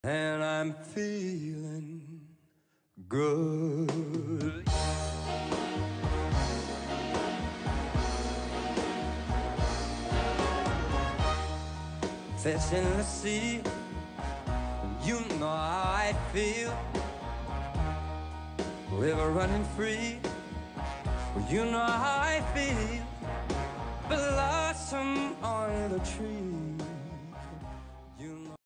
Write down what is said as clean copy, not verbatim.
and I'm feeling good. Fish in the sea, you know how I feel. River running free, you know how I feel. Blossom on the tree,